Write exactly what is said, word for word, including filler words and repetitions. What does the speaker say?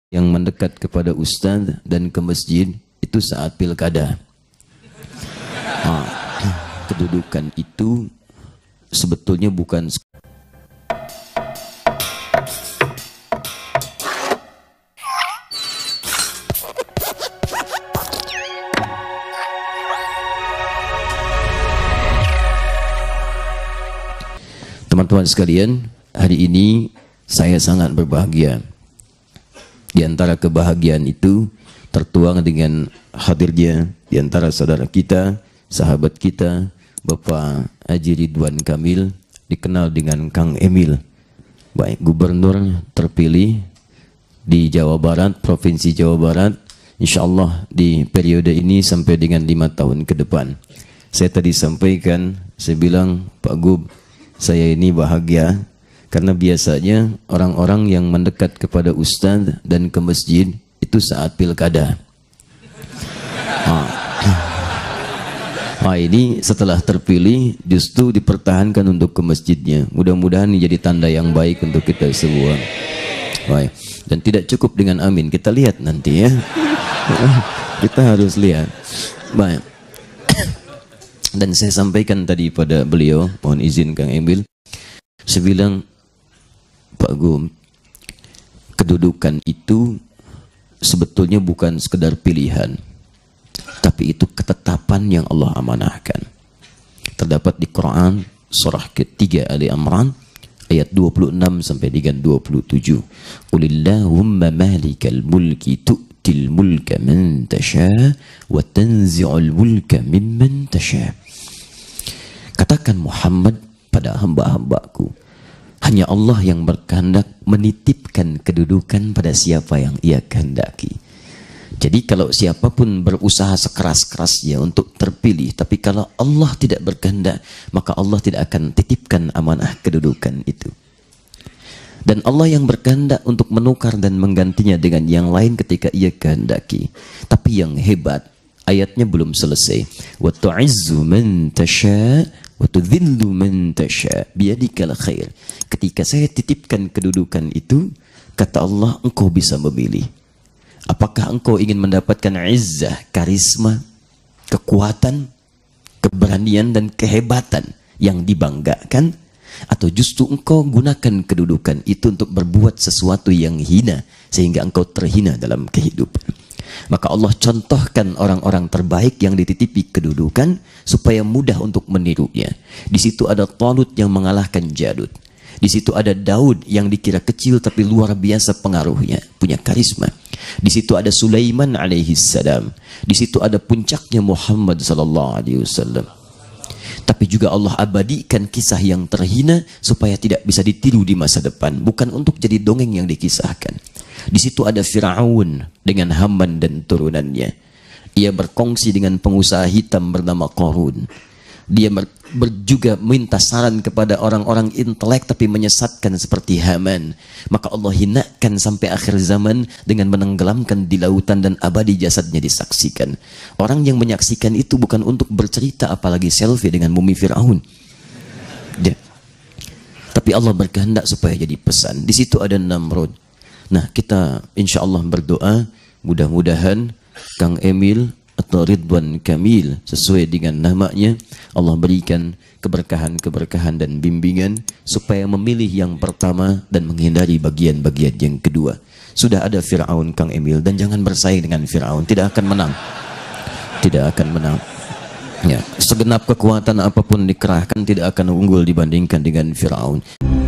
yang mendekat kepada ustadz dan ke masjid itu saat pilkada. Nah, kedudukan itu sebetulnya bukan teman-teman sekalian. Hari ini saya sangat berbahagia. Di antara kebahagiaan itu tertuang dengan hadirnya di antara saudara kita, sahabat kita, Bapak Haji Ridwan Kamil, dikenal dengan Kang Emil, baik gubernur terpilih di Jawa Barat, Provinsi Jawa Barat, insya Allah di periode ini sampai dengan lima tahun ke depan. Saya tadi sampaikan, saya bilang, Pak Gub, saya ini bahagia karena biasanya orang-orang yang mendekat kepada ustadz dan ke masjid itu saat pilkada. Nah, nah ini setelah terpilih justru dipertahankan untuk ke masjidnya. Mudah-mudahan ini jadi tanda yang baik untuk kita semua. Baik. Dan tidak cukup dengan amin, kita lihat nanti ya. Kita harus lihat. Baik. Dan saya sampaikan tadi pada beliau, mohon izin Kang Emil, saya bilang, Pak Gum, kedudukan itu sebetulnya bukan sekedar pilihan, tapi itu ketetapan yang Allah amanahkan. Terdapat di Quran surah ketiga Ali Imran ayat dua puluh enam sampai dengan dua puluh tujuh. Qulillahumma malikal mulki tu'til mulka man tasha wa tanzi'ul mulka mimman tasha. Katakan Muhammad pada hamba-hambaku, hanya Allah yang berkehendak menitipkan kedudukan pada siapa yang ia kehendaki. Jadi kalau siapapun berusaha sekeras-kerasnya untuk terpilih, tapi kalau Allah tidak berkehendak, maka Allah tidak akan titipkan amanah kedudukan itu. Dan Allah yang berkehendak untuk menukar dan menggantinya dengan yang lain ketika ia kehendaki. Tapi yang hebat, ayatnya belum selesai. Wa tu'izzu man tasha wa tudhillu man tasha biyadikal khair. Ketika saya titipkan kedudukan itu, kata Allah, engkau bisa memilih. Apakah engkau ingin mendapatkan izzah, karisma, kekuatan, keberanian dan kehebatan yang dibanggakan, atau justru engkau gunakan kedudukan itu untuk berbuat sesuatu yang hina sehingga engkau terhina dalam kehidupan? Maka Allah contohkan orang-orang terbaik yang dititipi kedudukan supaya mudah untuk menirunya. Di situ ada Talut yang mengalahkan Jalut. Di situ ada Daud yang dikira kecil tapi luar biasa pengaruhnya, punya karisma. Di situ ada Sulaiman alaihi salam. Di situ ada puncaknya Muhammad sallallahu alaihi wasallam. Tapi juga Allah abadikan kisah yang terhina supaya tidak bisa ditiru di masa depan, bukan untuk jadi dongeng yang dikisahkan. Di situ ada Fir'aun dengan Haman dan turunannya. Ia berkongsi dengan pengusaha hitam bernama Qarun. Dia ber, ber, juga minta saran kepada orang-orang intelek tapi menyesatkan seperti Haman. Maka Allah hinakan sampai akhir zaman dengan menenggelamkan di lautan dan abadi jasadnya disaksikan. Orang yang menyaksikan itu bukan untuk bercerita apalagi selfie dengan mumi Fir'aun. Ya. Tapi Allah berkehendak supaya jadi pesan. Di situ ada Namrud. Nah, kita insya Allah berdoa mudah-mudahan Kang Emil atau Ridwan Kamil sesuai dengan namanya, Allah berikan keberkahan-keberkahan dan bimbingan supaya memilih yang pertama dan menghindari bagian-bagian yang kedua. Sudah ada Fir'aun Kang Emil, dan jangan bersaing dengan Fir'aun, tidak akan menang. Tidak akan menang. Ya, segenap kekuatan apapun dikerahkan tidak akan unggul dibandingkan dengan Fir'aun.